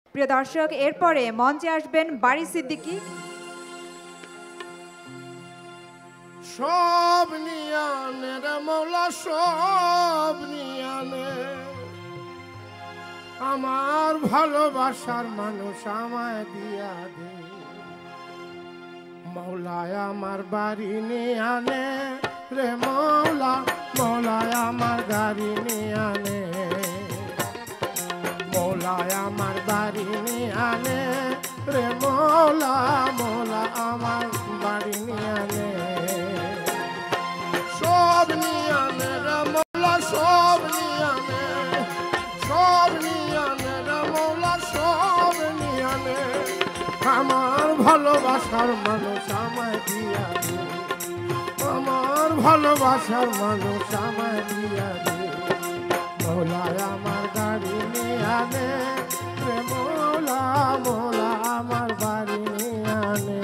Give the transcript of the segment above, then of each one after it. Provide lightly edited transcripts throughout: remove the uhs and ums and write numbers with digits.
প্রিয় দর্শক, এরপরে মঞ্চে আসবেন বারী সিদ্দিকী। সব নিয়ানে রে মৌলা, সব নিয়ানে, আমার ভালোবাসার মানুষ আমায় দিয়া দে। মৌলায় আমার বাড়ি নিয়ে আনে রে মৌলা, মৌলায় আমার গাড়ি নিয়ে আনে, মৌলায় আমার বাড়ি নিয়ে আনে রে মৌলা, মৌলা আমার বাড়ি নিয়ে আনে। সব নিয়ে আনে রে মৌলা, সব নিয়ে আনে, সব নিয়ে আনে রে মৌলা, সব নিয়ে আনে, আমার ভালোবাসার মানুষ আমায় দিয়া দে, আমার ভালোবাসার মানুষ আমায় দিয়া দে। মৌলায় আমার গাড়ি নিয়ে আনে রে মৌলা, মৌলা আমার বাড়ি নিয়ে আনে।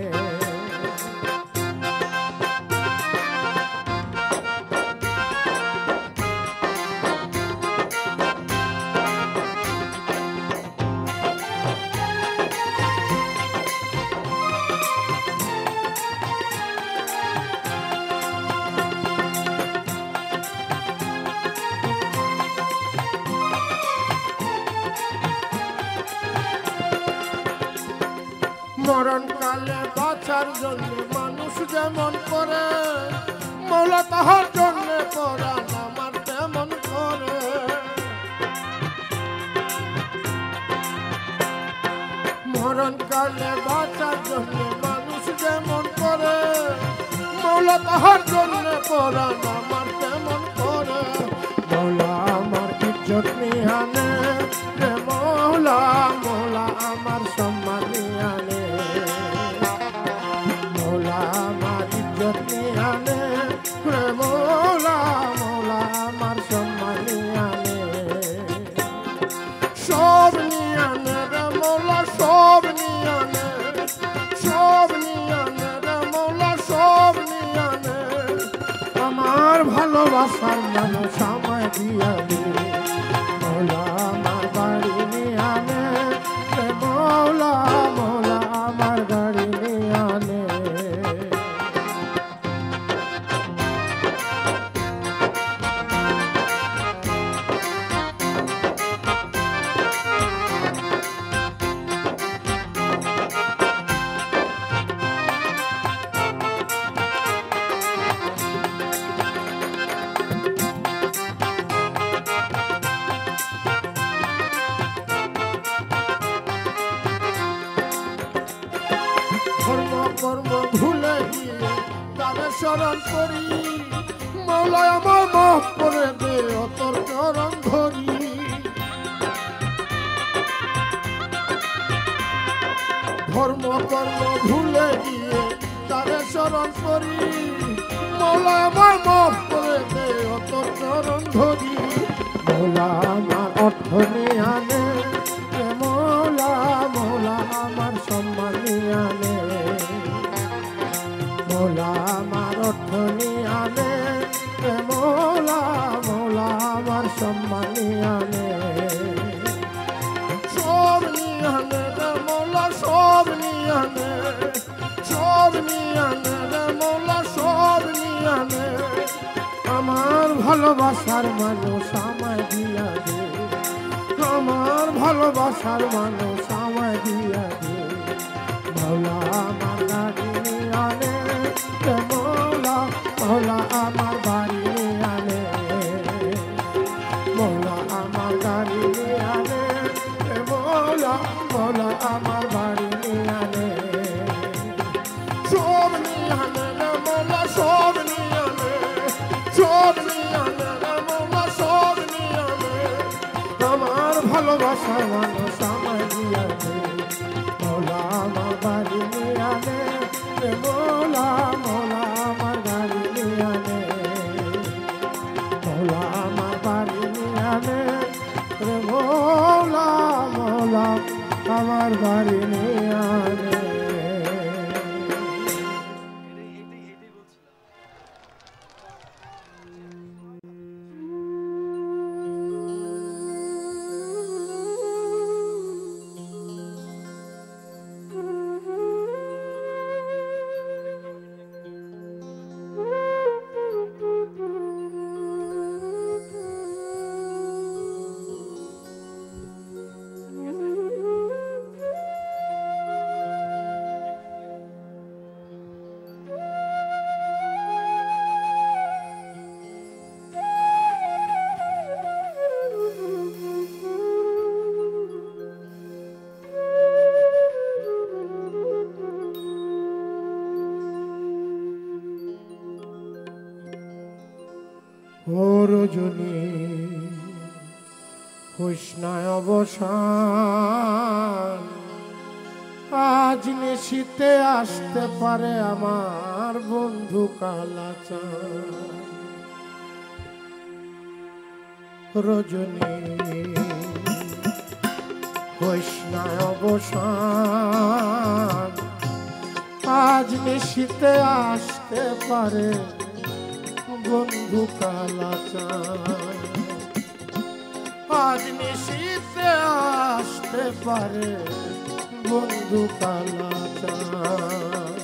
মরণকালে বাঁচার জন্য মানুষ যেমন করে, মৌলা তাহার জন্য পরাণ আমার তেমন করে। মরণকালে বাঁচার জন্য মানুষ যেমন করে, মৌলা তাহার জন্য পরাণ আমার তেমন করে। মৌলা আমার ইজ্জত নিয়ে আনে রে মৌলা, মৌলা আমার সম্মান নিয়ে আনে, মৌলা আমার ইজ্জত নিয়ে আনে রে মৌলা, মৌলা আমার সম্মান নিয়ে আনে। সব নিয়ে আনে রে মৌলা, সব নিয়ে আনে, সব নিয়ে আনে রে মৌলা, সব নিয়ে আনে, আমার ভালোবাসার মানুষ আমায় দিয়া দে। মৌলা আমার বাড়ি নিয়ে আনে রে মৌলা, মৌলা আমার গাড়ি নিয়ে আনে। ধর্ম কর্ম ভুলে গিয়ে তাদের স্মরণ করি, মৌলায় আমার মাফ করে দে অতর চরণ ধরি। ধর্ম কর্ম ভুলে গিয়ে তাদের স্মরণ করি, মৌলায় আমার মাফ করে দে অতর চরণ ধরি। মৌলা আমার অর্থ নিয়ে আনে রে মৌলা, মৌলা আমার সম্মান নিয়ে আনে, মৌলা আমার অর্থ নিয়ে আনে রে মৌলা, মৌলা আমার সম্মান নিয়ে আনে। সব নিয়ে আনে রে মৌলা, সব নিয়ে আনে, সব নিয়ে আনে রে মৌলা, সব নিয়ে আনে, আমার ভালোবাসার মানুষ আমায় দিয়া দে, আমার ভালোবাসার মানুষ আমায় দিয়া দে। মৌলা আমার গাড়ি নিয়ে আনে রে মৌলা, মৌলা আমার বাড়ি নিয়ে আনে, মৌলা আমার গাড়ি নিয়ে আনে রে মৌলা, মৌলা আমার বাড়ি নিয়ে আনে। সব নিয়ে আনে রে মৌলা, সব নিয়ে আনে, সব নিয়ে আনে রে মৌলা, সব নিয়ে আনে, আমার ভালোবাসার মানুষ আমায় দিয়া দে। মৌলা আমার বাড়ি নিয়ে আনে রে মৌলা, মৌলা আমার গাড়ি নিয়ে আনে, মৌলা আমার বাড়ি নিয়ে আনে রে মৌলা, মৌলা আমার বাড়ি নিয়ে আনে। রজনী কৃষ্ণায় অবসান আজ নিশীতে আসতে পারে আমার বন্ধু কালাচাঁদ রজনী কৃষ্ণায় অবসান আজ নিশীতে আসতে পারে বন্ধু কালাচাঁদ আজ নিশীতে আসতে পারে বন্ধু কালাচাঁদ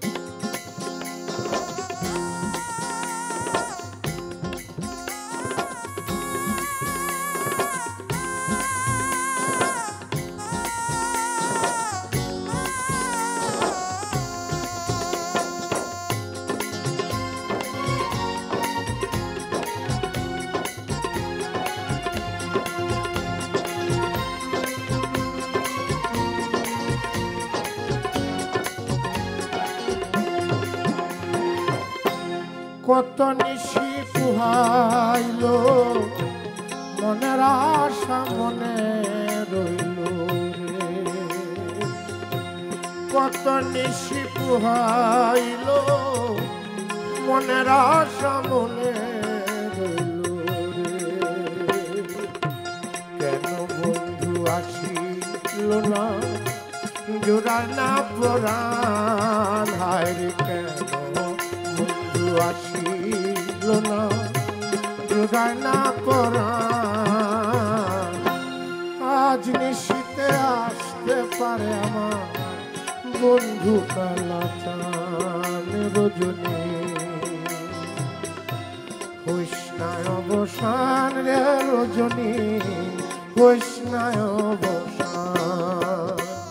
কত নিশি পুহাইল মনের আশা মনে রইল রে কত নিশি পুহাইল মনের আশা মনে রইল রে কেন বন্ধু আসিল না জোড়ায় না পরাণ হায় রে কেন আসিল না জোগায় না পরাণ আজ নিশীতে আসতে পারে আমার বন্ধু কালাচাঁদ রজনী কৃষ্ণায় অবসান রে রজনী কৃষ্ণায় অবসান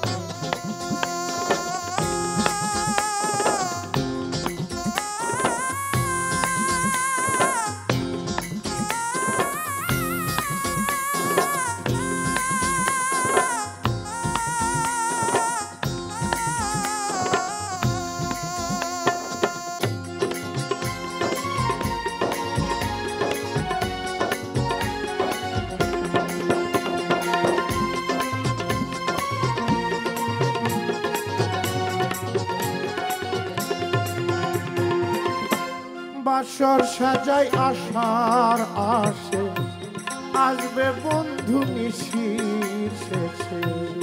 বাসর সাজাই আশার আসে আসবে বন্ধু নিশির শেষে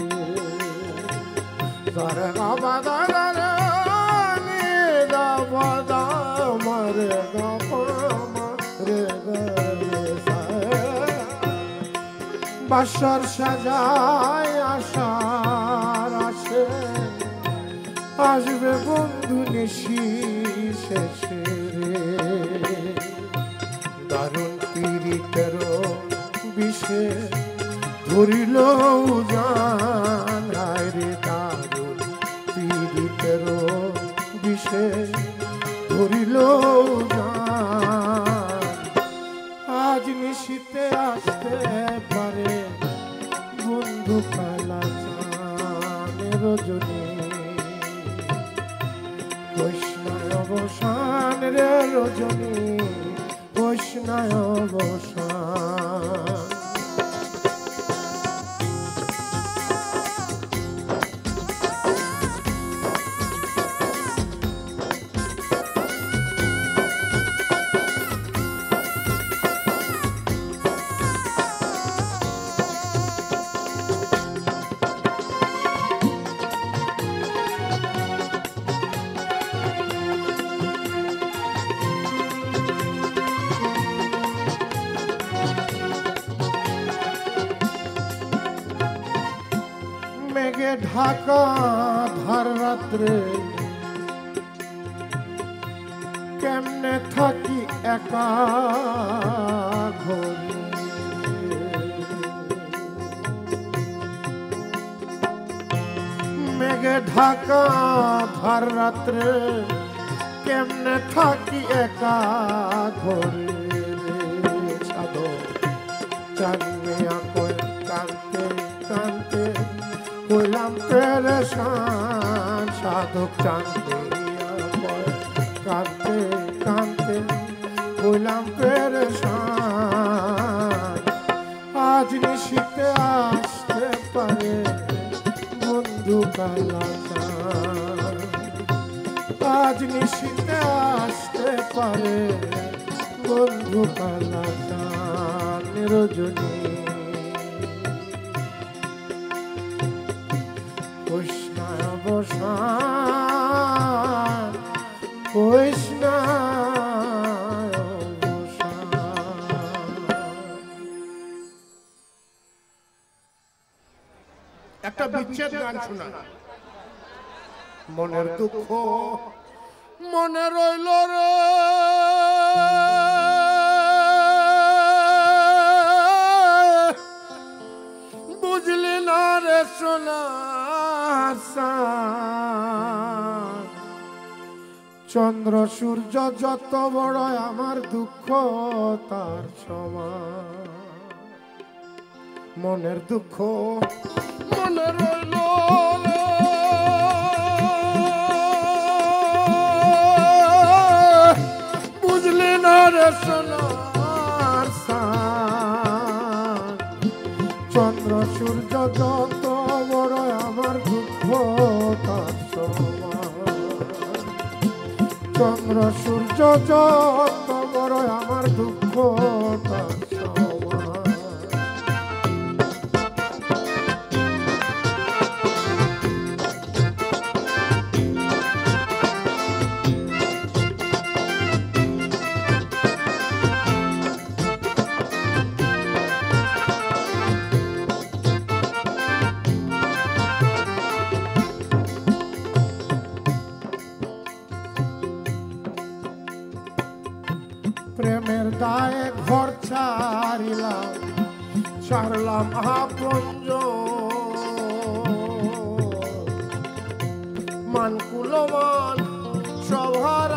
তারে গাবাদা রে গাবাদা মারে বাসর সাজাই আশার আসে আসবে বন্ধু নিশির শেষে দারুণ পীড়িতের বিষে ধরিল জান হায় রে দারুণ পীড়িতের বিষে ধরিল জান আজ নিশীতে আসতে পারে বন্ধু কালাচাঁদ রজনী কৃষ্ণায় অবসান রে রজনী কৃষ্ণায় অবসান মেঘে ঢাকা ধার রাত্রে কেমনে থাকি একা ঘরে মেঘে ঢাকা ধার রাত্রে কেমনে থাকি একা ঘরে সাধো চাঁদে আঁকয় কাঁদতে কাঁদতে হইলাম পেরেশান সাধক চাঁদে কাঁদতে কাঁদতে হইলাম পেরেশান আজ নিশিতে আসতে পারে বন্ধু কালাচান আজ নিশিতে আসতে পারে বন্ধু কালাচান রজনী কৃষ্ণ অবসান কৃষ্ণ একটা বিচ্ছেদ গান শোনা মনের দুঃখ মনে রইল রে বুঝলি না রে সোনা চন্দ্র সূর্য যত বড় আমার দুঃখ তার সমান মনের দুঃখ মনে রইল বুঝলি না রে সোনার চন্দ্র সূর্য যত বড় আমার দুঃখ তার সমান চন্দ্র সূর্য যত বড় আমার দুঃখ তার সমান প্রেমের দায়ে ঘর ছাড়িলাম ছাড়লাম আপনজ মান কুলমান সব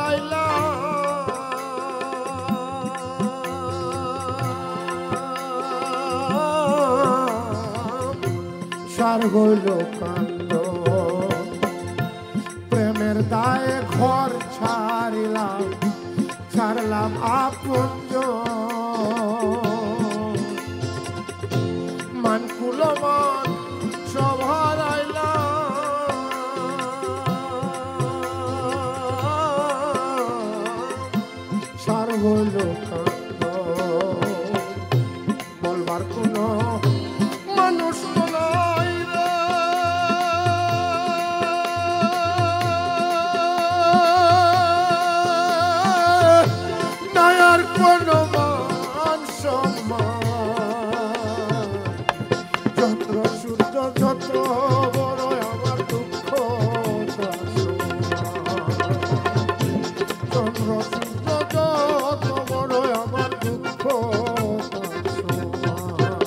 হারাইলাম সার হইল কান্দ প্রেমের দায়ে ঘর ছাড়িলাম ছাড়লাম আপনজ মান কুলমান সব হারাইলাম সার হইল কান্দ বলবার কোন মানুষ তো নাই রে নায়ার কোন মান সম্মান চন্দ্র সূর্য যত বড় আমার দুঃখ তার সমান চন্দ্র সূর্য যত বড় আমার দুঃখ তার সমান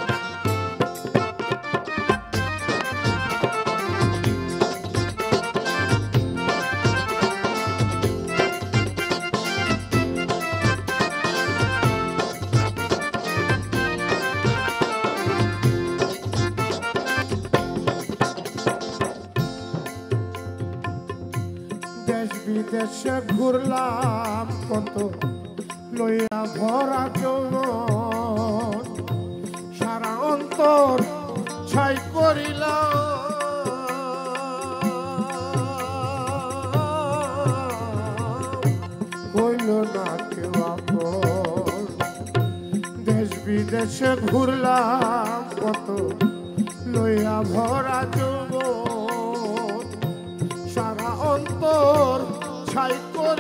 দেশ বিদেশে ঘুরলাম কত লইয়া ভরা যৌবন সারা অন্তর ছাই করিলাম হইল না কেউ আপন দেশ বিদেশে ঘুরলাম কত লইয়া ভরা যৌবন সারা অন্তর ছাই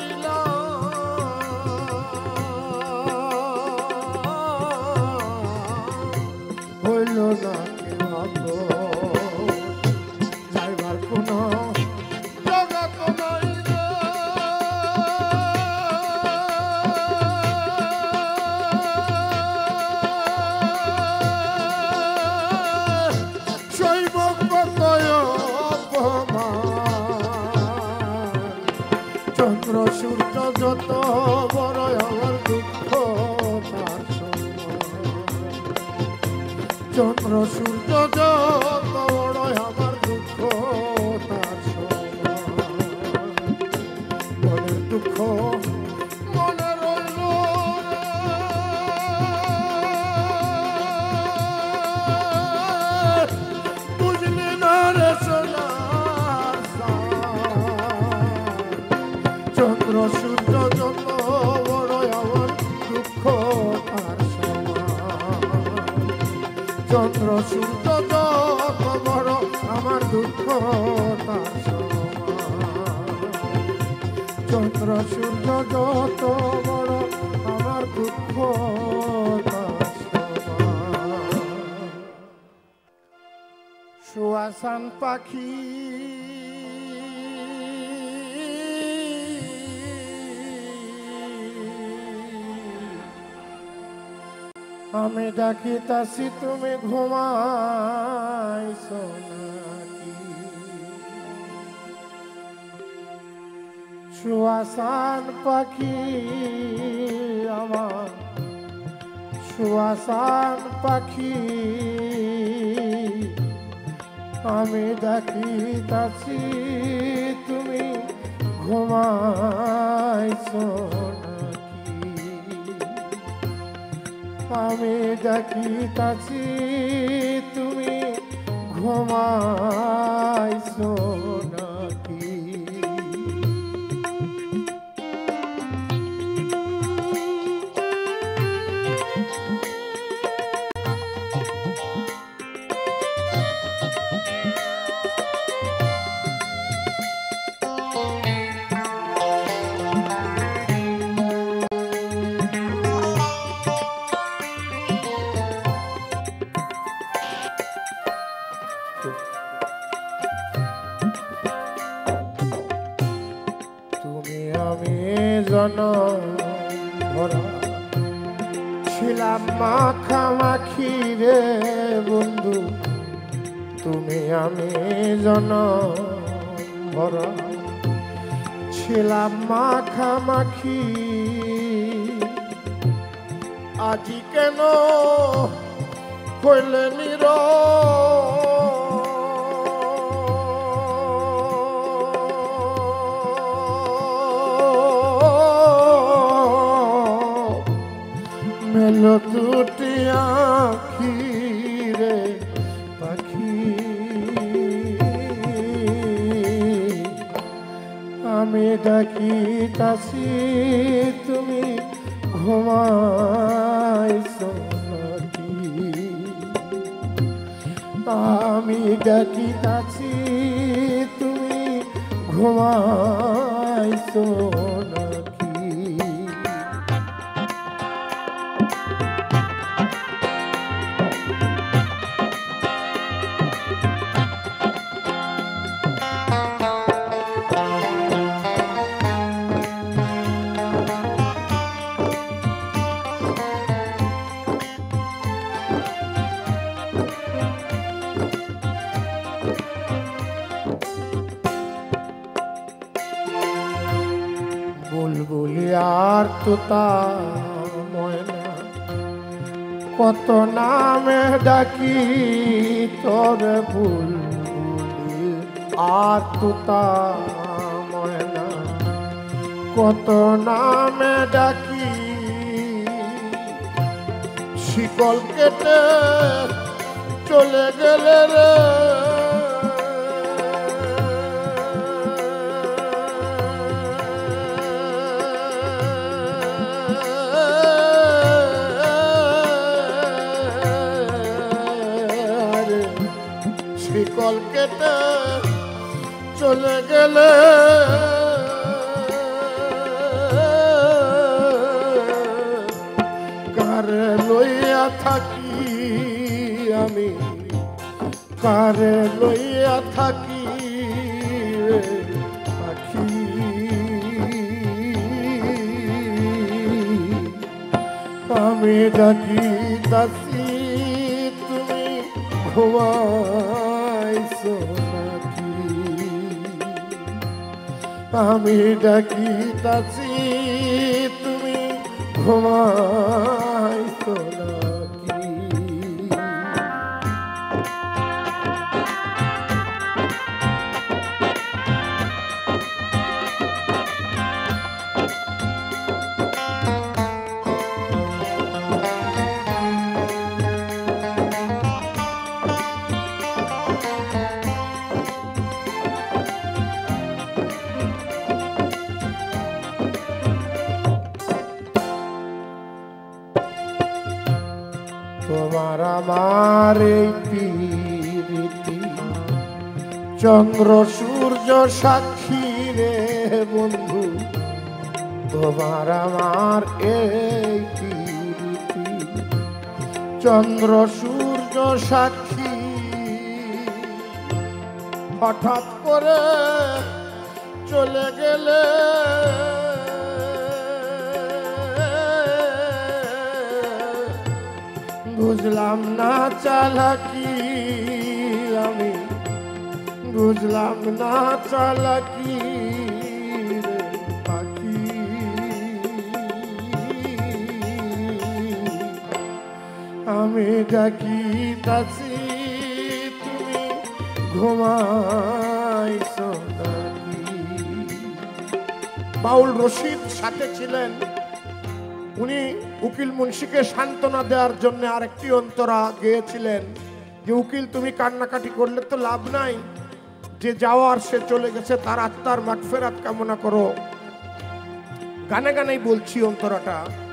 করিলাম হইল না কেউ আপন যাইবার কোন জগৎ নাই রে শৈব কত সূর্য যত বড় আমার দুঃখ তার সমান। চন্দ্র সূর্য যত বড় আমার দুঃখ তার সমান। চন্দ্র সূর্য যত বড় আমার দুঃখ তার সমান। সুয়াসান পাখি আমি ডাকিতাছি তুমি ঘুমাইছো নাকি? সুয়াসান পাখি আমার সুয়াসান পাখি আমি ডাকিতাছি তুমি ঘুমাইছো নাকি? আমি ডাকিতাছি তুমি ঘুমাইছো নাকি? তুমি আমি জনম ভরা ছিলাম মাখামাখি রে বন্ধু। তুমি আমি জনম ভরা ছিলাম মাখামাখি। আজি কেন হইলে নীরব? মেলো দুটি আঁখি রে পাখি। আমি ডাকিতাছি তুমি ঘুমাইছো নাকি? আমি ডাকিতাছি তুমি ঘুমাইছো নাকি? বুলবুলি আর তোতা ময়না কত নামে ডাকি তোরে। বুলবুলি আর তোতা ময়না কত নামে ডাকি। শিকল কেটে চলে গেলে রে শিকল কেটে চলে গেলে। কারে লইয়া থাকি আমি, কারে লইয়া থাকি রে পাখি। আমি ডাকিতাছি তুমি ঘুমাইছো নাকি? আমি ডাকিতাছি তুমি ঘুমাইছো নাকি? আমার এই প্রীতি চন্দ্র সূর্য সাক্ষী রে বন্ধু তোমার আমার এই প্রীতি চন্দ্র সূর্য সাক্ষী হঠাৎ করে চলে গেলে বুঝলাম না চালাকি আমি বুঝলাম না চালাকি রে পাখি আমি ডাকি তাছি তুমি ঘুমাইছো নাকি। বাউল রশিদ সাথে ছিলেন, উনি উকিল মুন্সিকে সান্ত্বনা দেওয়ার জন্য আরেকটি অন্তরা গেয়েছিলেন যে উকিল তুমি কান্নাকাটি করলে তো লাভ নাই, যে যাওয়ার সে চলে গেছে তার আত্মার মাগফিরাত কামনা করো। গানে গানেই বলছি অন্তরাটা।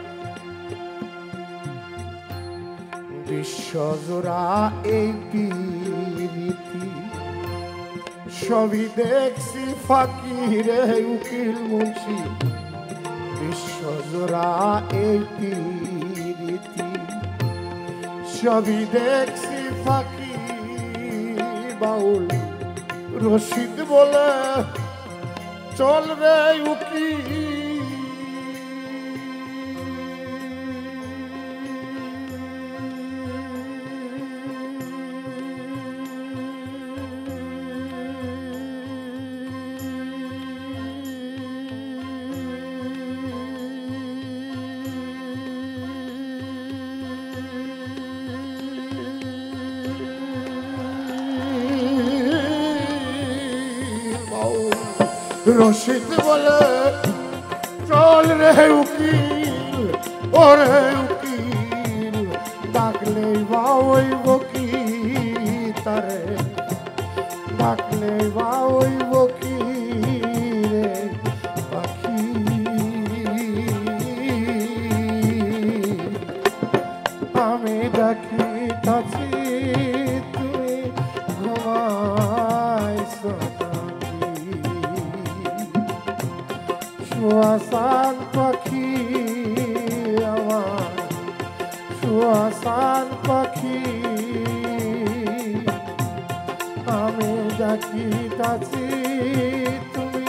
বিশ্বজোড়া এই প্রীতি সবই দেখছি ফাঁকি রে উকিল মুন্সি বিশ্বজোড়া এই প্রীতি সবই দেখছি ফাঁকি। বাউল রশিদ বলে চল রে উকিল রশিদ বলে চল রে উকিল ওরে উকিল ডাকলে বা ওই বকি তারে ডাকলে বা ওই বকি রে পাখি আমি ডাকি তাছি তুমি ঘুমাইছো সুয়াসান পাখি আমার সুয়াসান পাখি আমি ডাকি তাছি তুমি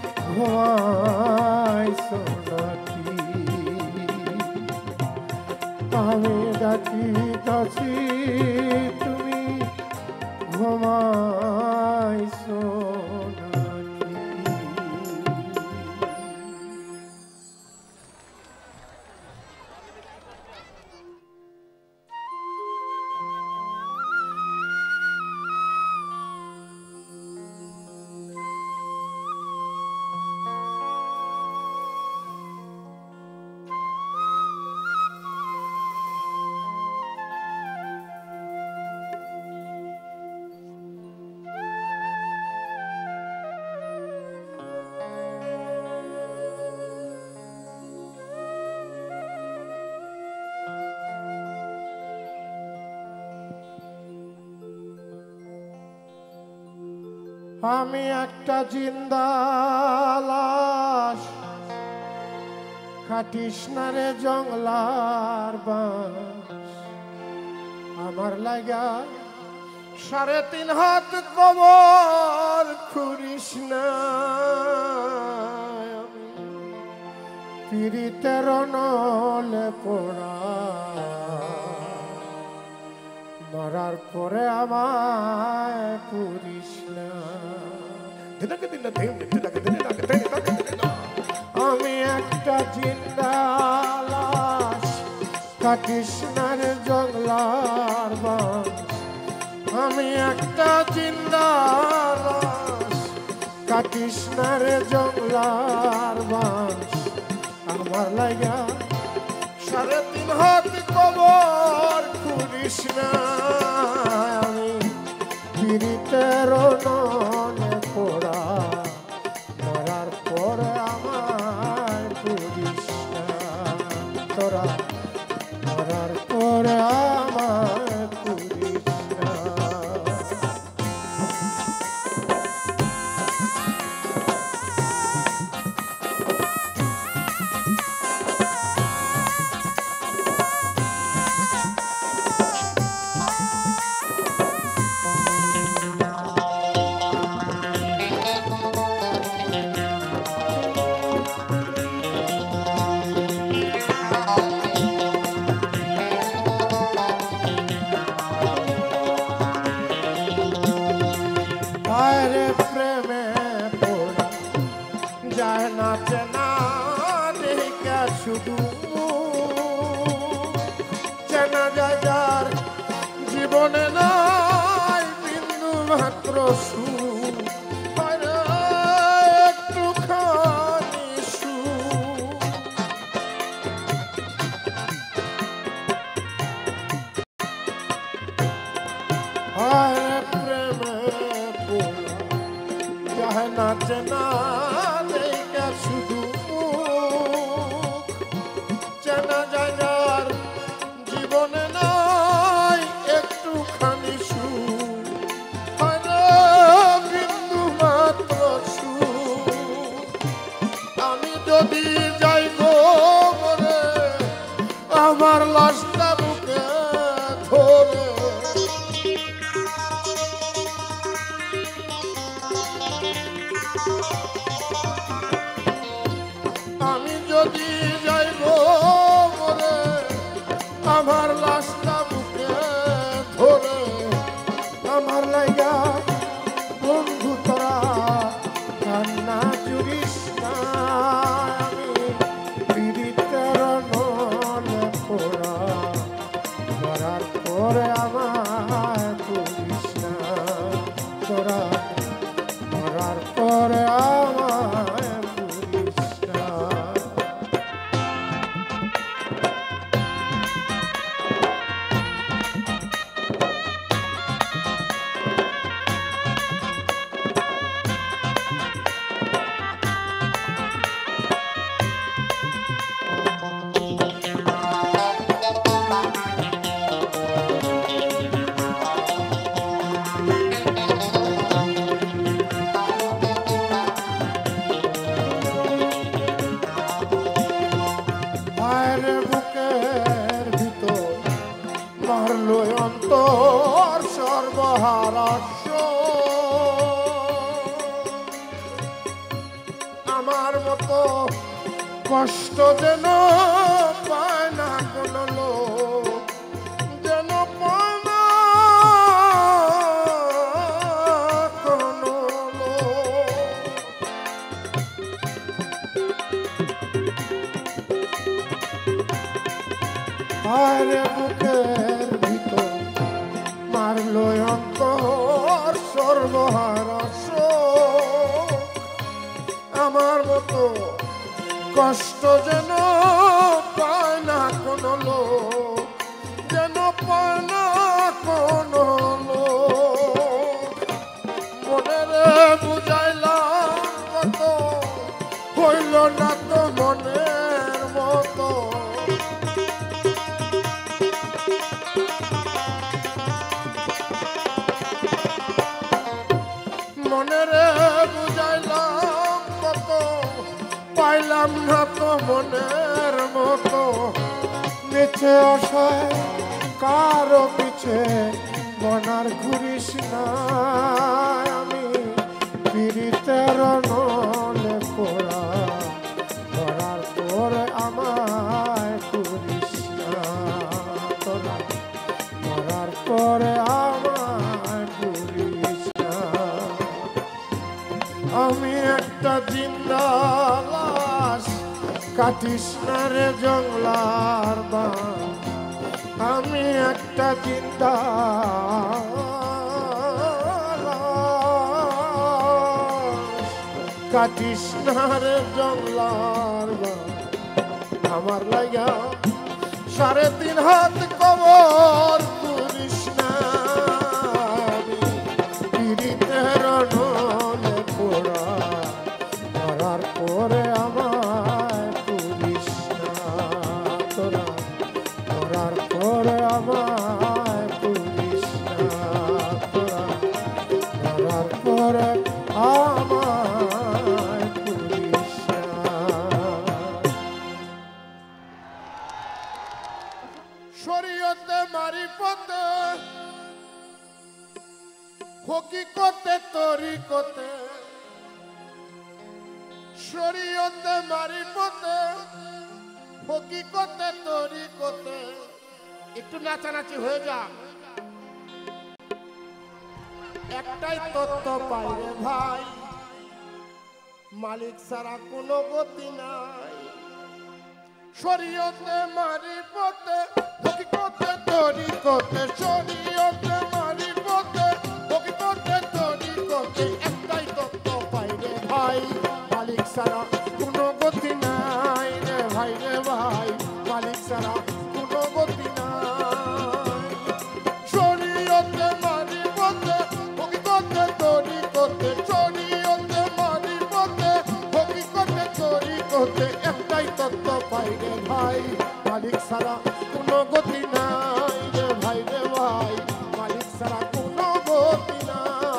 ঘুমাইছো নাকি। আমি ডাকি তাছি তুমি ঘুমাইছো নাকি। আমি একটা জিন্দা লাশ কাটিস না রে জংলার বাঁশ আমার লাগা 3.5 হাত কবর খুঁড়িস না পীড়িতের নলে পোড়া মরার পরে আমায় পুরিস না। আমি একটা জিন্দা লাশ কাটিস না রে জংলার বাঁশ আমি একটা জিন্দা লাশ কাটিস না রে জংলার বাঁশ আমার লাগা 3.5 হাত কবর খুঁড়িস না আমি পীড়িতের নলে পোড়া মরার পরে আমায় পুরিস না তোরা মরার পরে আমায় সুখ আরে একটুখানি সুখ আরে প্রেমে পোলা চাহে না চেনা দেখা শুধু মুখ চেনা জায়গার জীবনে নাই একটুখানি সুখ আরে বিন্দু মাত্র সুখ আমি যদি যাই গো মরে আমার লাশটা বুকে ধরে আমি যদি যাই গো মরে আমার লাশটা বুকে ধরে আমার লাইগা বন্ধু তোরা কান্না জুড়িস না আমি পীড়িতের নলে পোড়া মরার পরে আমায় পুরিস না তোরা মরার পরে আমায় পুরিস না মায়ের বুকের ভিতর মারলো অন্তর সর্বহারাস্য আমার মতো কষ্ট যেন পায় না কোনো লোক যেন পায় না কোনো লোক আরে বুকের ভিতর মারলো অন্তর সর্বহারাস্য আমার মতো কষ্ট যেন পায় না কোনো লোক যেন পায় না কোনো লোক মনে রে বুঝাইলাম কত হইল না তো মনের মতো মনে রে বুঝাইলাম কত পাইলাম না তো মনের মতো মিছে আশায় কারো পিছে মনার ঘুরিস না আমি পীড়িতের নলে পোড়া ধরার পরে আমায় পুরিস না তোরা মরার পরে আমায় পুরিস না আমি একটা জিন্দা লাশ কাটিস না রে জংলার বাস আমি একটা জিন্দা লাশ কাটিস না রে জংলার বাস আমার লাগা 3.5 হাত কবর করিস না আমি পীড়িতের নলে পোড়া মরার পরে আমায় পুরিস না তোরা মরার পরে আমায় পুরিস না তোরা মরার পরে আমায় পুরিস না শরীয়তে মারিফতে হকিকতে তরিকতে শরীয়তে মারিফতে হকিকতে তরিকতে একটু নাচানাচি হয়ে যা একটাই তত্ত্ব পাইরে ভাই মালিক ছাড়া কোনো গতি নাই শরীয়তে মারিফতে হকিকতে তরিকতে শরীয়তে মারিফতে হকিকতে তরিকতে শরীয়তে শরীয়তে মারিফতে হকিকতে তরিকতে একটাই তত্ত্ব পাই রে ভাই মালিক ছাড়া কোনো গতি নাই রে ভাই মালিক ছাড়া কোনো গতি নাই।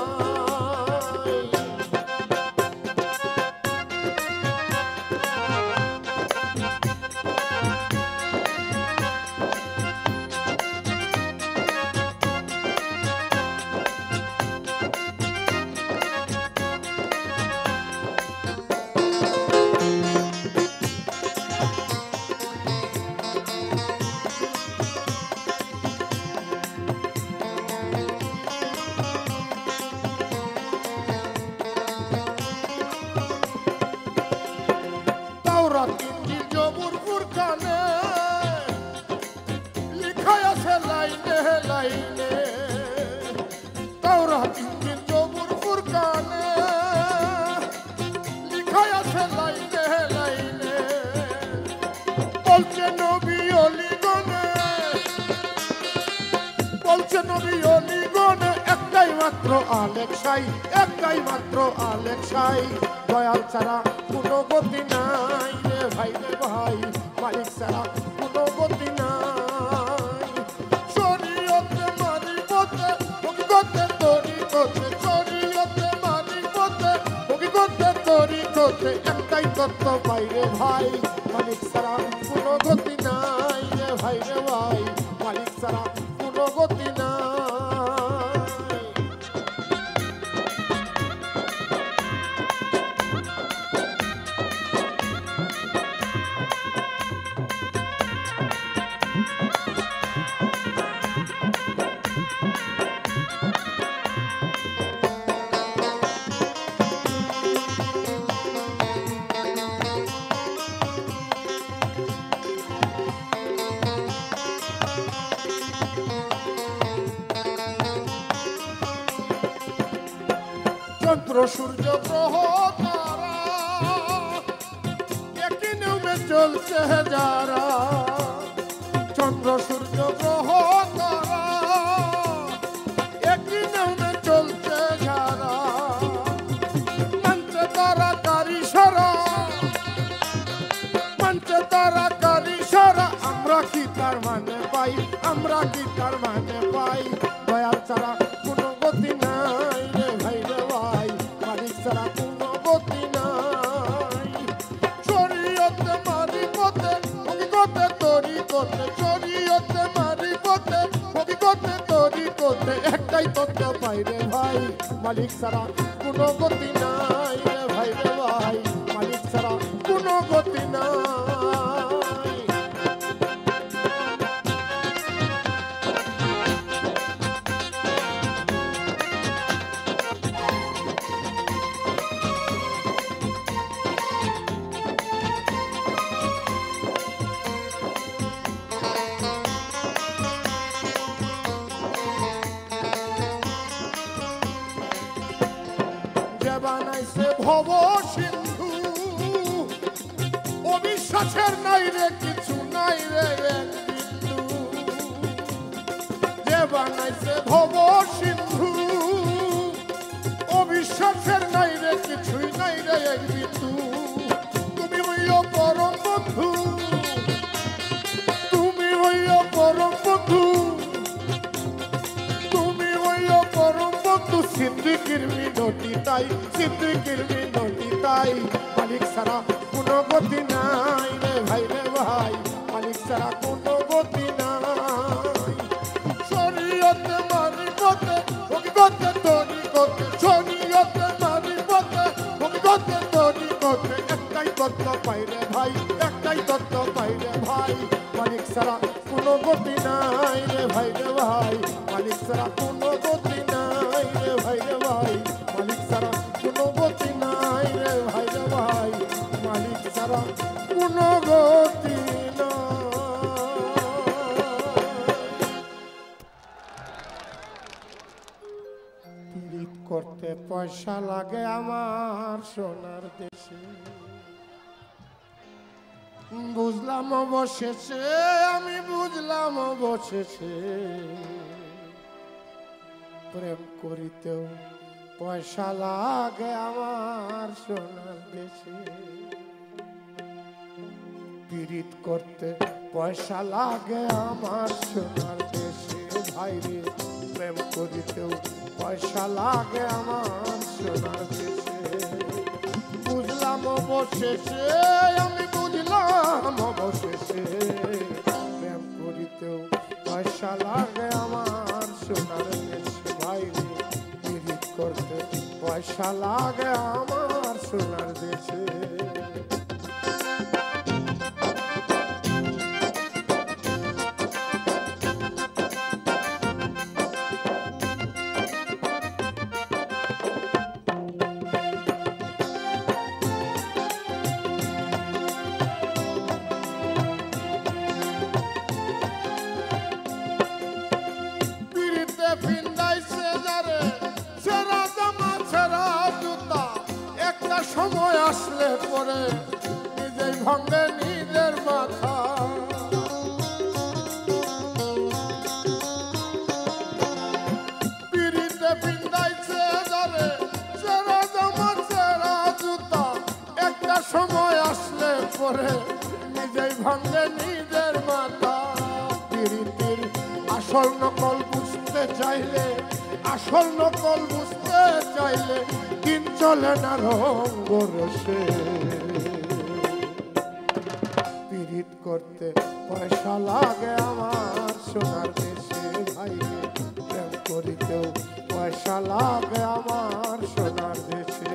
একটাই মাত্র আলেকসাই দয়াল ছাড়া কোনো গতি নাই রে ভাই মালিক ছাড়া কোনো গতি নাই। শরীয়তে মারিফতে হকিকতে তরিকতে শরীয়তে মারিফতে হকিকতে তরিকতে একটাই তত্ত্ব পাই রে ভাই মালিক ছাড়া কোনো গতি নাই রে ভাই মালিক ছাড়া কোনো গতি নাই। চন্দ্র সূর্য গ্রহ তারা একই নিয়মে চলছে যারা চন্দ্র সূর্য গ্রহ তারা একই নিয়মে চলছে যারা মানছে তারা কারি সারা মানছে তারা কারি সারা আমরা কি তার মানে পাই আমরা কি তার মানে পাই দয়াল ছাড়া কোনো গতি নাই রে ভাই মালিক ছাড়া কোনো গতি নাই। শরীয়তে মারিফতে হকিকতে তরিকতে শরীয়তে মারিফতে হকিকতে তরিকতে একটাই তত্ত্ব পাই রে ভাই মালিক ছাড়া কোনো গতি নাই রে ভাই মালিক ছাড়া কোনো গতি নাই। বানাইছে ভব সিন্ধু অবিশ্বাসের নাই রে কিছু নাই রে বিন্দু যে বানাইছে ভব সিন্ধু অবিশ্বাসের নাই রে কিছুই নাই রে এক বিন্দু তুমি হইও পরম বন্ধু তুমি হইও পরম বন্ধু তুমি হইও পরম বন্ধু সিদ্দিকের মিনতি তাই সিদ্দিকের মিনতি তাই মালিক ছাড়া কোনো গতি নাই রে ভাই মালিক ছাড়া কোনো গতি নাই। শরীয়তে মারিফতে হকিকতে তরিকতে শরীয়তে মারিফতে হকিকতে তরিকতে একটাই তত্ত্ব পাই রে ভাই একটাই তত্ত্ব পাই রে ভাই মালিক ছাড়া কোনো গতি নাই রে ভাই মালিক ছাড়া কোনো গতি নাই রে ভাই মালিক ছাড়া কোনো গতি নাই রে ভাই মালিক ছাড়া কোনো গতি নাই। পীড়িত করতে পয়সা লাগে আমার সোনার দেশে বুঝলাম অবশেষে আমি বুঝলাম অবশেষে প্রেম করিতেও পয়সা লাগে আমার সোনার দেশে, পীড়িত করতে পয়সা লাগে আমার সোনার দেশে। ভাইরে প্রেম করিতেও পয়সা লাগে আমার সোনার দেশে। বুঝলাম অবশেষে, আমি বুঝলাম অবশেষে, প্রেম করিতেও পয়সা লাগে আমার সোনার দেশে। ভাইরে পীড়িত করতে পয়সা লাগে আমার সোনার দেশে। সময় আসলে পরে নিজেই ভাঙে নিজের মাথা। পিড়িতে পিন্দাইছে যারে চেরা জামা চেরা জুতা, একটা সময় আসলে পরে নিজেই ভাঙে নিজের মাথা। পিড়িতির আসল নকল বুঝতে চাইলে, আসল নকল বুঝতে চাইলে দিন চলে না রঙ্গ রসে। পীড়িত করতে পয়সা লাগে আমার সোনার দেশে। ভাইরে প্রেম করিতেও পয়সা লাগে আমার সোনার দেশে।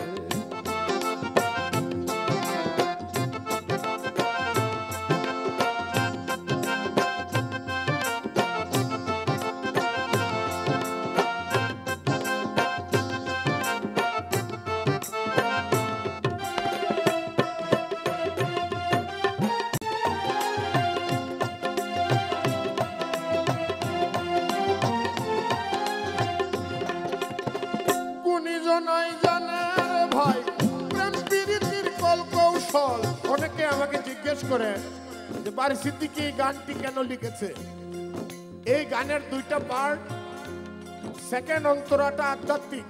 অনেকে আমাকে জিজ্ঞেস করে যে বারি সিদ্দিকী এই গানটি কেন লিখেছে। এই গানের দুইটা পার্ট, সেকেন্ড অন্তরাটা আধ্যাত্মিক,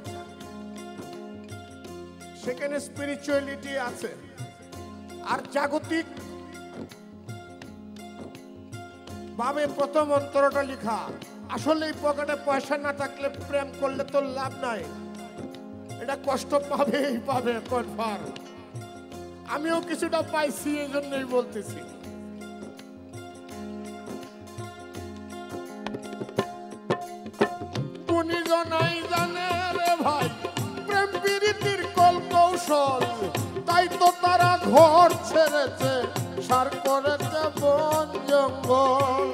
সেকেন্ড স্পিরিচুয়ালিটি আছে, আর জাগতিক ভাবে প্রথম অন্তরাটা লিখা। আসলে এই পকেটে পয়সা না থাকলে প্রেম করলে তো লাভ নাই, এটা কষ্ট পাবেই পাবে কনফার্ম। আমিও কিছুটা পাইছি, এই জন্যই বলতেছি। কোনি জনাই জানে রে ভাই প্রেম প্রীতির কল কৌশল, তাই তো তারা ঘর ছেড়েছে, সার করেছে বন জঙ্গল।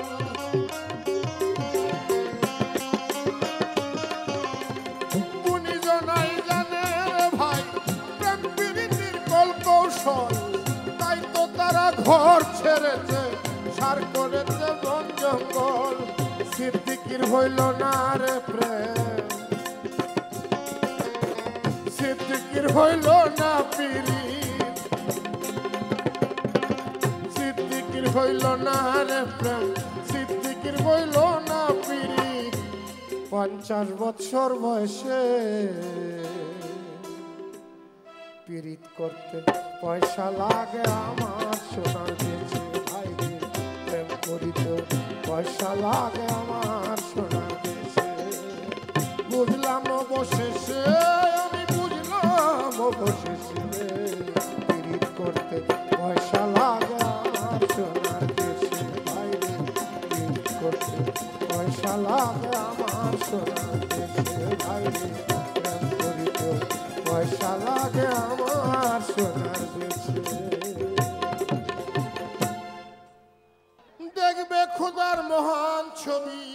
কোনি জনাই জানে রে ভাই প্রেম প্রীতির কল কৌশল, তাই তো তারা ঘর ছেড়েছে, সার করেছে বন জঙ্গল। সিদ্দিকির হইল না রে প্রেম, সিদ্দিকির হইল না পীড়িত, সিদ্দিকির হইল না রে প্রেম, সিদ্দিকির হইল না পীড়িত। 50 বছর বয়সে পীড়িত করতে পয়সা লাগে আমার সোনার দেশে। ভাইরে প্রেম করিতে পয়সা লাগে আমার সোনার দেশে। বুঝলাম অবশেষে, আমি বুঝলাম অবশেষে, পীড়িত করতে পয়সা লাগে আমার সোনার দেশে। ভাইরে পীড়িত করতে পয়সা লাগে আমার সোনার দেশে। ভাইরে প্রেম করিতে পয়সা লাগে আমার সোনার দেশে। দেখবে খোদার মহান ছবি,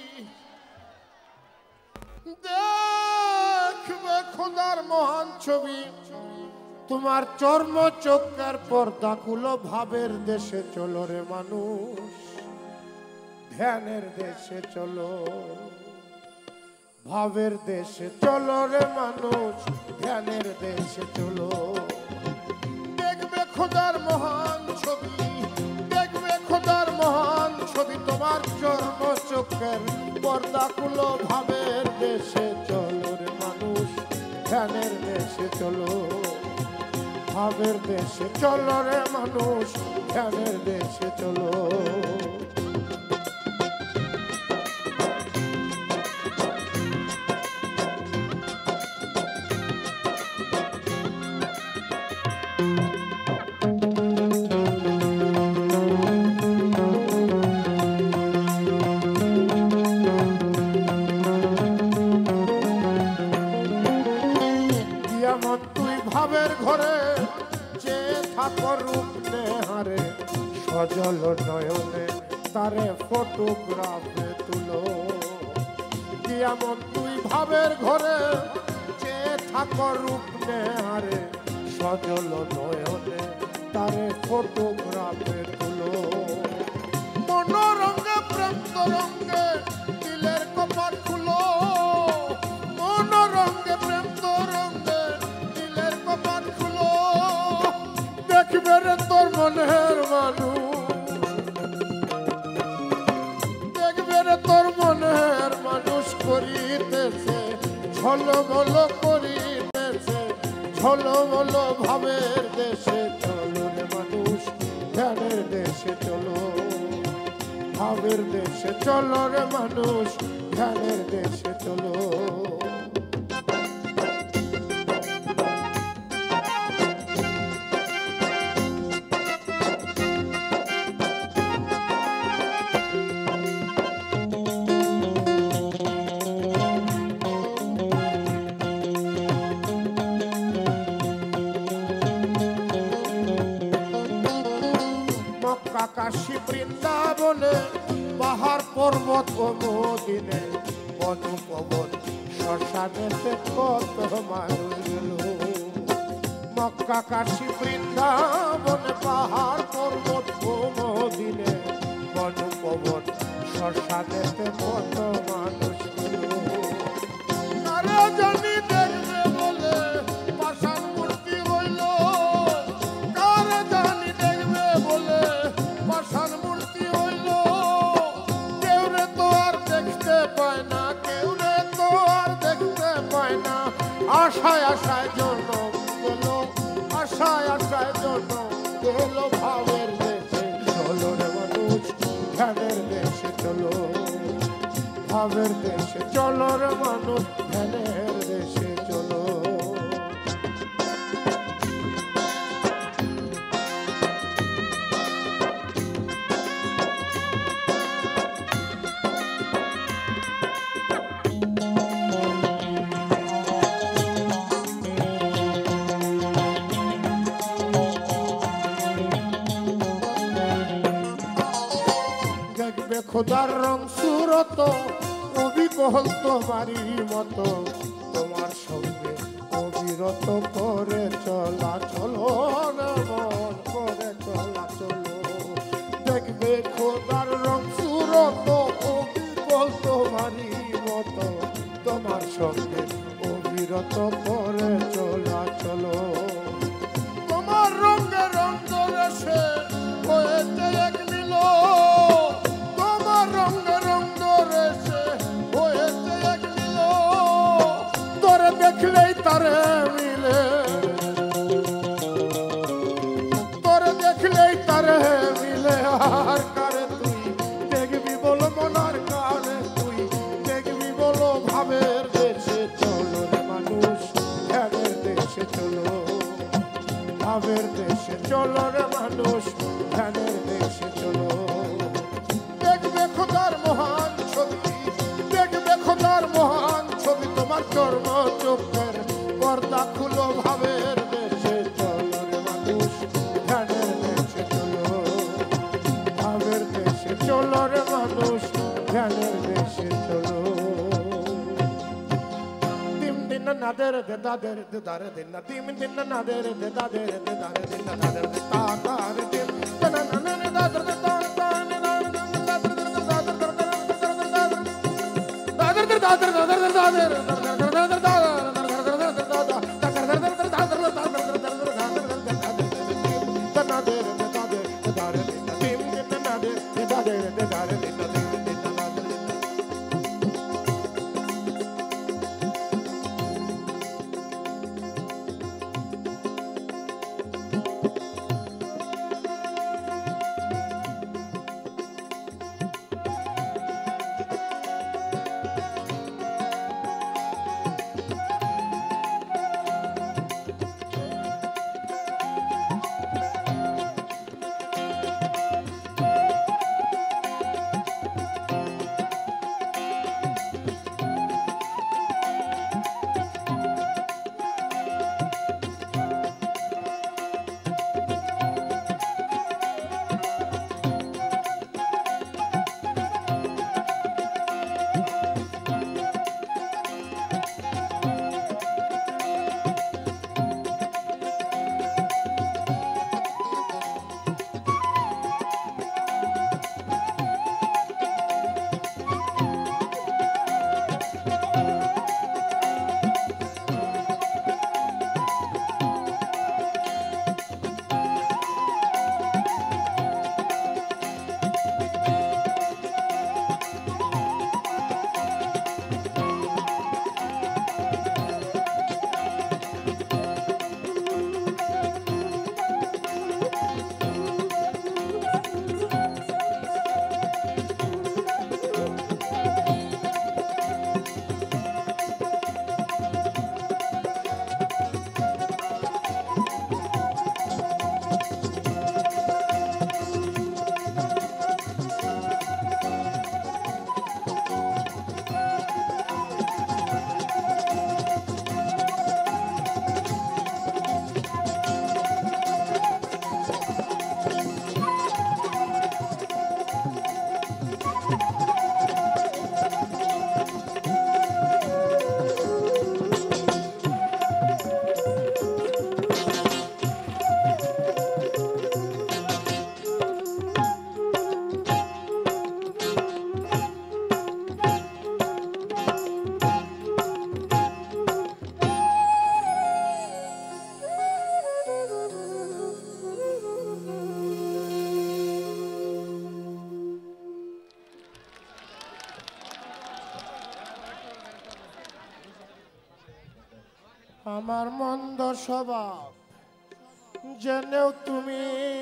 দেখবে খোদার মহান ছবি, তোমার চর্ম চোখের পর্দা খুলো। ভাবের দেশে চলো রে মানুষ, ধ্যানের দেশে চলো। ভাবের দেশে চলো রে মানুষ, ধ্যানের দেশে চলো। দেখবে খোদার মহান ছবি, দেখবে খোদার মহান ছবি, তোমার চর্ম চোখের পর্দা খুলো। ভাবের দেশে চলো রে মানুষ, দেশে চলো, ভাবের দেশে চলো রে মানুষ, ধ্যানের দেশে চলো। ভাবের ঘরে যে ঠাকুর রূপ নেহারে, সজল নয়নে তারে ফটোগ্রাফে তুলো। যেমন তুই ভাবের ঘরে যে ঠাকুর রূপ নেহারে, সজল নয়নে তারে ফটোগ্রাফে তুলো। মনোরঙ্গে প্রেম তরঙ্গে দিলের কপাট খুলো, মনোরঙ্গে প্রেম তরঙ্গে দিলের কপাট খুলো। দেখবে রে তোর মনের মানুষ, দেখবে রে তোর মনের মানুষ করিতেছে ঝলমল করিতেছে, ঝলমল ভাবের দেশে চলো রে মানুষ, ধ্যানের দেশে চলো, ভাবের দেশে চলো রে মানুষ, ধ্যানের দেশে চলো। কাশী বৃন্দাবনে পাহাড় পর্বত ও মদিনে, বন পবন শ্মশানেতে কত মানুষ গেল। মক্কা কাশী বৃন্দাবনে পাহাড় পর্বত ও মদিনে, বন পবন শ্মশানেতে কত মানুষ গেল। কারা জানি দেখবে বলে পাষাণ মূর্তি হইল, কারা জানি দেখবে বলে পাষাণ মূর্তি হইল। কেউ রে তো আর দেখতে পায় না, কেউ রে তো আর দেখতে পায় না। আশায় আশায় জন্ম গেল, আশায় আশায় জন্ম গেল। ভাবের দেশে চলো রে মানুষ, ধ্যানের দেশে চলো, ভাবের দেশে চলো রে মানুষ, ধ্যানের দেশে চলো। দেখবে খোদার রং সুরত, অবিকল তোমারই মতো, তোমার সঙ্গে অবিরত করে চলা চলো না মন করে চলা চলো। দেখবে খোদার রং সুরত, অবিকল তোমারই মতো, তোমার সঙ্গে অবিরত করে চলা চলো। তোমার রঙে রঙ রসে হয়েছে এক মিল, তোমার রঙে রঙ রসে হয়েছে এক মিল। তোরে দেখলেই তারে মিলে, তোরে দেখলেই তারে মিলে। আর কারে তুই দেখবি বলো মনার কারে তুই দেখবি বলো। ভাবের দেশে চলো রে মানুষ, ধ্যানের দেশে চলো, ভাবের দেশে চলো রে মানুষ, ধ্যানের দেশে চলো। দেখবে খোদার মহান ছবি, দেখবে খোদার মহান ছবি। তোমার চর্ম চোখের পর্দা খুলো, ভাবের দেশে চলো রে মানুষ, ধ্যানের দেশে চলো, ভাবের দেশে চলো রে মানুষ, ধ্যানের দেশে চলো। Nader de dader de dader de nadim de nader de dader de dader de nader de tatar de na na na na dader de dader de dader de dader de আমার মন্দ স্বভাব জেনেও তুমি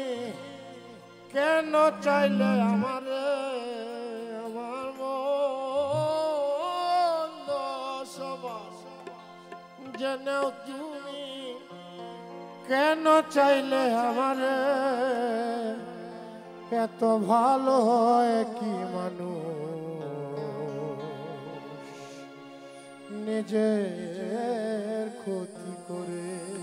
কেন চাইলে আমারে, আমার মন্দ স্বভাব জেনেও তুমি কেন চাইলে আমারে, এত ভালো হয় কি মানুষ নিজের ক্ষতি করে।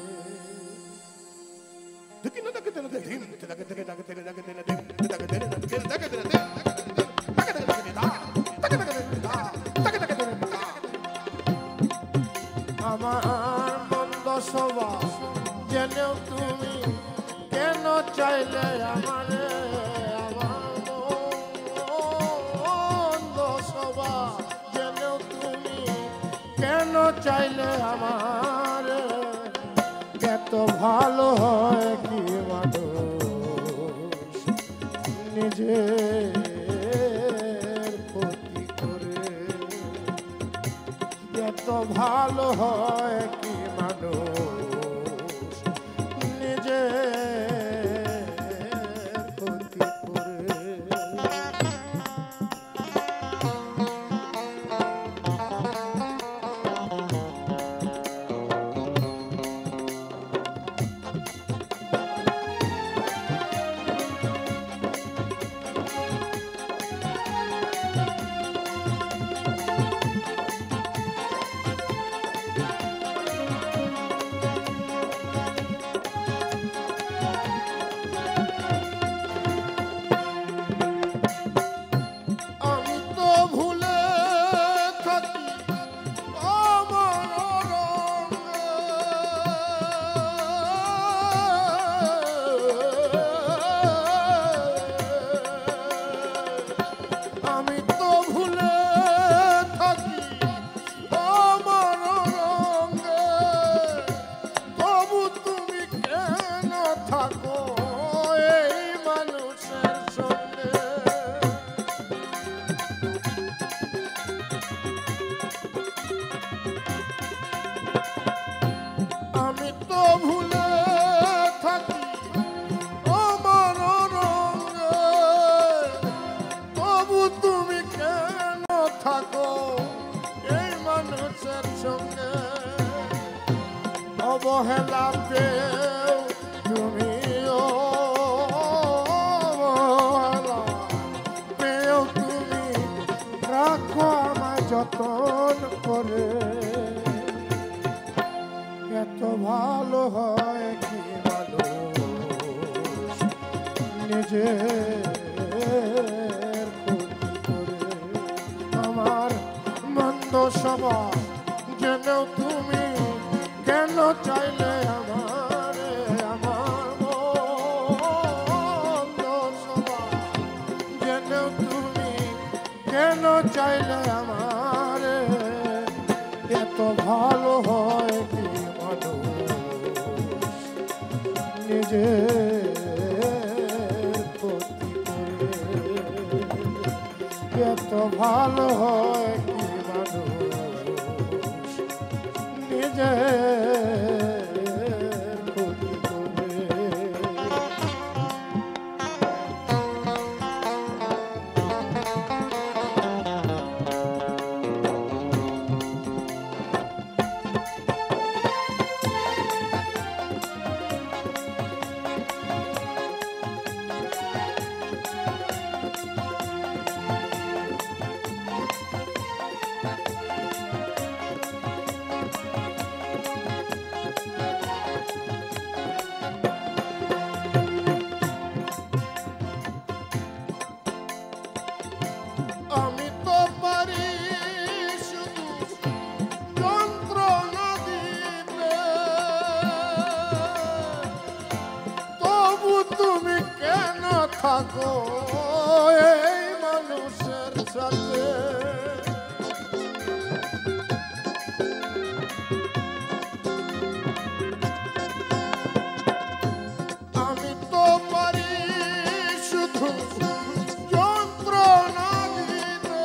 আমার মন্দ স্বভাব জেনেও তুমি কেন চাইলে আমারে, আমার মন্দ স্বভাব জেনেও তুমি কেন চাইলে আমারে, এত ভালো হয় কি মানুষ নিজের ক্ষতি করে, এত ভালো হয় কি মানুষ নিজের ক্ষতি করে। অবহেলা পেও তুমি, অবহেলা পেও তুমি, রাখো আমায় যতন করে, এত ভালো হয় কি মানুষ নিজের ক্ষতি করে। আমার মন্দ স্বভাব জেনেও তুমি কেন চাইলে আমারে, আমার মন্দ স্বভাব জেনেও তুমি কেন চাইলে আমারে, এত ভালো হয় কি মানুষ নিজের ক্ষতি করে, এত ভালো হয় কি মানুষ নিজের ক্ষতি করে। আমি তো পারি শুধু যন্ত্রণা দিতে, তবু তুমি কেন থাকো এই মানুষের সাথে, আমি তো পারি শুধু যন্ত্রণা দিতে,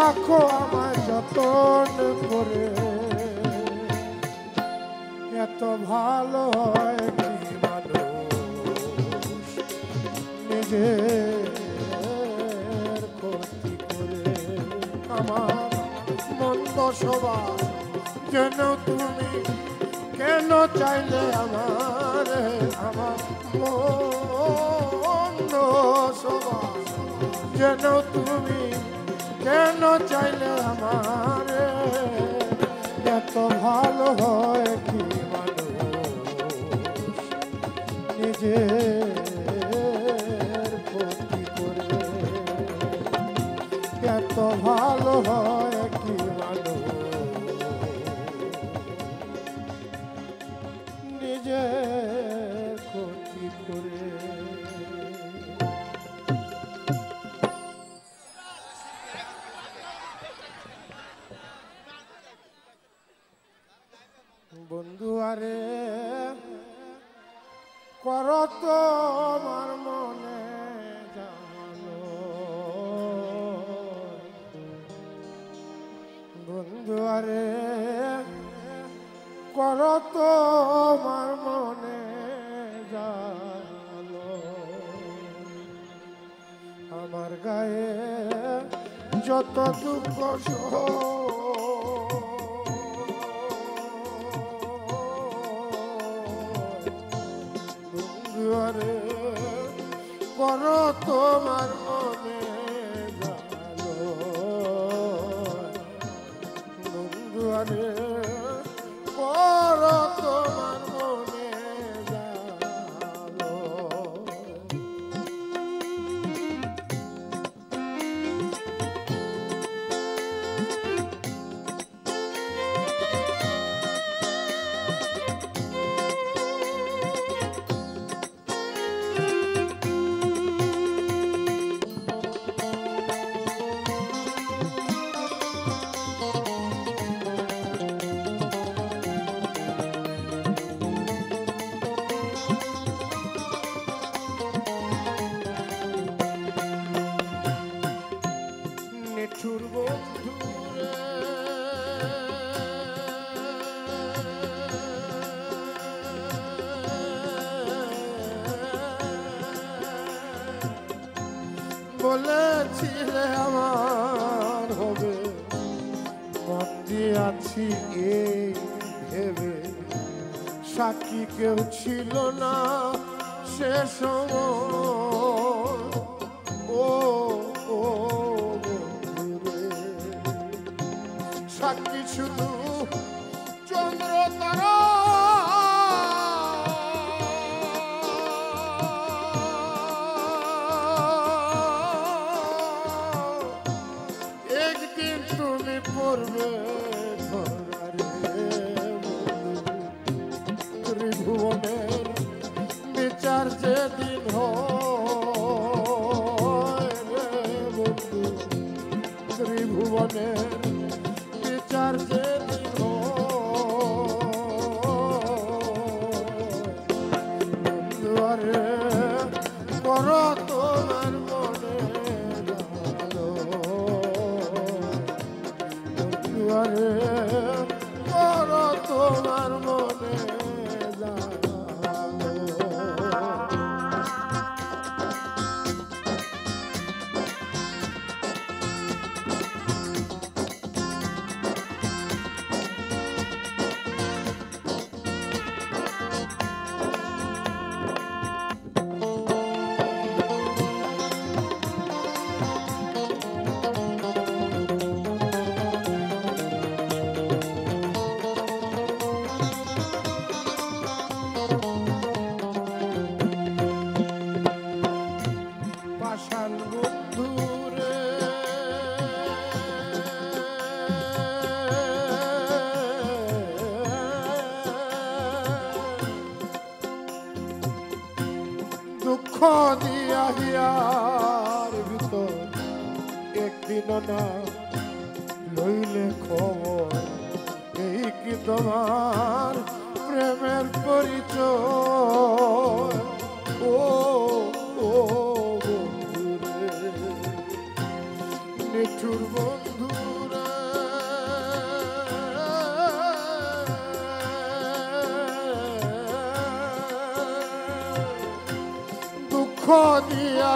রাখো আমায় যতন করে। এত ভালো হয় কি মানুষ নিজের ক্ষতি করে। আমার মন্দ স্বভাব যেন তুমি কেন চাইলে আমার, আমার মন্দ স্বভাব যেন তুমি কেন চাইলে আমার। এত ভালো হয় কি মানুষ নিজের ক্ষতি করে। এত ভালো হয় কি মানুষ নিজের ক্ষতি করে। বন্ধু আরে কর তো আমার মনে জানো। বন্ধু আরে কর তো আমার মনে জানো। আমার গায়ে যত দুঃখ সহ করো তোমার মনে জানো। বন্ধু আরে করো তোমার মনে জানো। নিঠুর বন্ধুরে বলেছিলে আমার হবে, বন্দি আছি এই ভেবে। সাক্ষী কেউ ছিল না সে সময়। ও ও সাক্ষী শুধু চন্দ্র তারা। একদিন তুমি পড়বে ত্রিভুবনের বিচার যেদিন হয় বন্ধু। ত্রিভুবনের বিচার যেদিন বন্ধু আরে করো তোমার মনে জানো। বন্ধু আরে করো তোমার মনে জানো। পাষাণ বন্ধুরে দুঃখ দিয়া হিয়ার ভিতর একদিন না লইলে খবর। এই কি তোমার প্রেমের পরিচয়। ও ও বন্ধুরে নিঠুর বন্ধু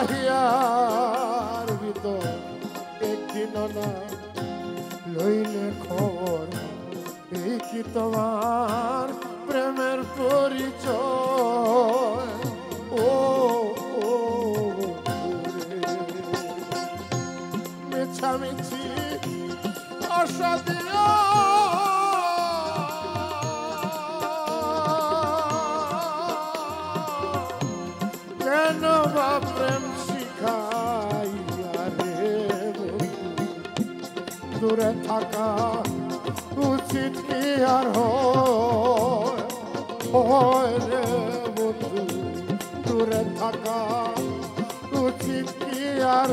দাহিয়ার ভিতর একদিন না লইলে খবর এই কি তোমার প্রেমের পরিচয় ও মিছামিছি আশা দিয়া কেন বা প্রেম শিখাইয়া রে দূরে থাকা উচিত কি আর হয় রে বন্ধু দূরে থাকা উচিত কি আর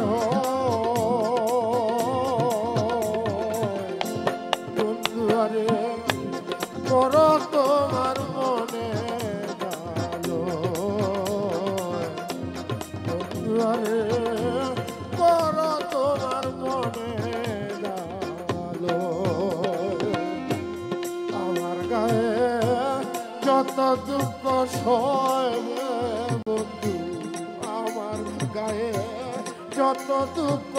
বন্ধু আরে করো তোমার মনে ভালো বন্ধু আরে করো তোমার মনে ভালো আমার গায়ে যত দুঃখ সয় বন্ধু আমার গায়ে যত দুঃখ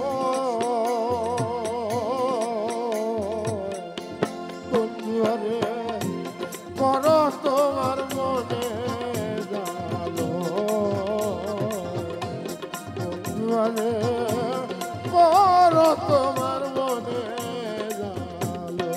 বন্ধু আরে করো তোমার মনে ভালো বন্ধু আরে করো তোমার মনে ভালো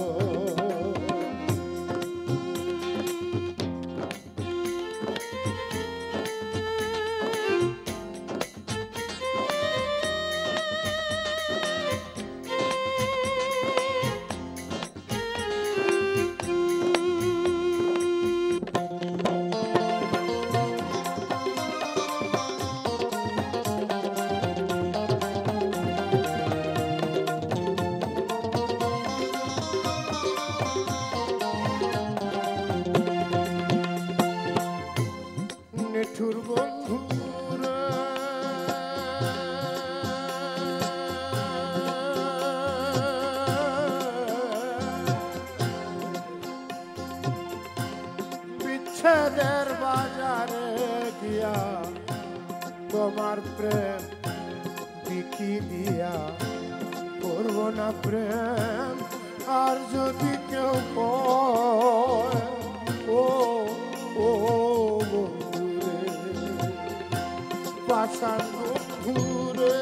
নিঠুর বন্ধু রে বিচ্ছেদের বাজারে গিয়া তোমার প্রেম বিকি দিয়া করব না প্রেম আর যদি কেউ কয় ও ও পাশান ঘুরে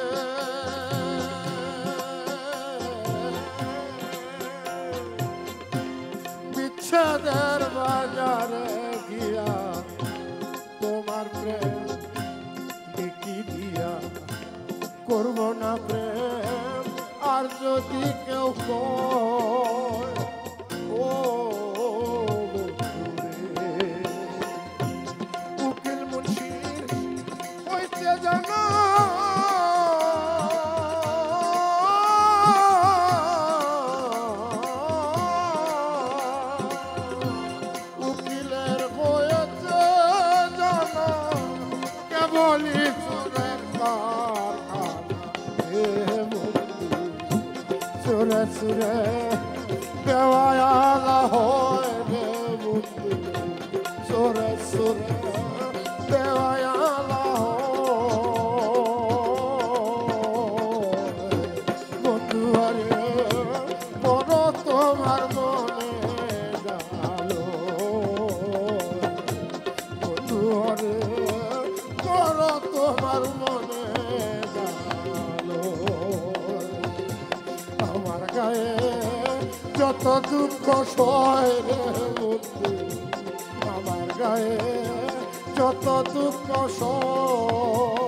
বিচ্ছেদের বাজারে গিয়া তোমার প্রেম দেখি দিয়া করব না প্রেম আর যদি কেউ কয় ও উকিল মুন্সির হইতে জানা উকিলের হয়েছে জানা কেবলই চোরের কারখানা সুরে সুরে বেওয়ালা হয় রে বন্ধু সুরে সুরে বেওয়ালা বন্ধু আরে বড় তোমার মনে জালো বন্ধু আরে বড় তোমার মনে জালো আমার গায়ে যত দুঃখ সয় রে বন্ধু আমার গায়ে যত দুঃখ সয়